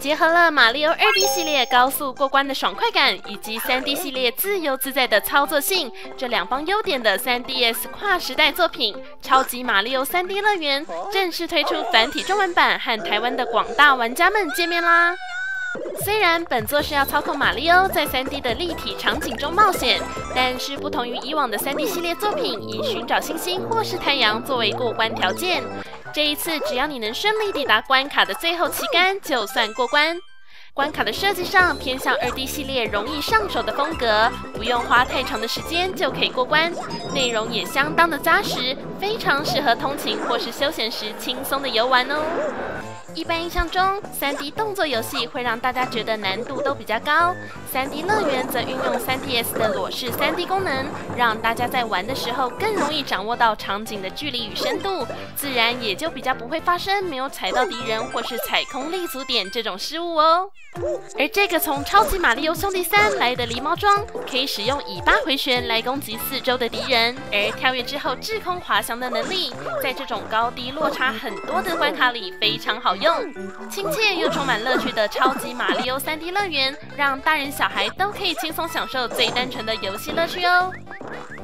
结合了马里奥2D 系列高速过关的爽快感，以及3D 系列自由自在的操作性，这两方优点的 3DS 跨时代作品《超级马里奥 3D 乐园》正式推出繁体中文版，和台湾的广大玩家们见面啦！虽然本作是要操控马里奥在 3D 的立体场景中冒险，但是不同于以往的 3D 系列作品，以寻找星星或是太阳作为过关条件。这一次，只要你能顺利抵达关卡的最后旗杆，就算过关。关卡的设计上偏向2D 系列容易上手的风格，不用花太长的时间就可以过关。内容也相当的扎实，非常适合通勤或是休闲时轻松的游玩哦。一般印象中，3D 动作游戏会让大家觉得难度都比较高，3D 乐园则运用 3DS 的裸视 3D 功能，让大家在玩的时候更容易掌握到场景的距离与深度，自然也就比较不会发生没有踩到敌人或是踩空立足点这种失误哦。而这个从超级马里奥兄弟3来的狸猫装，可以使用尾巴回旋来攻击四周的敌人，而跳跃之后滞空滑翔的能力，在这种高低落差很多的关卡里非常好用。亲切又充满乐趣的超级马里奥 3D 乐园，让大人小孩都可以轻松享受最单纯的游戏乐趣哦。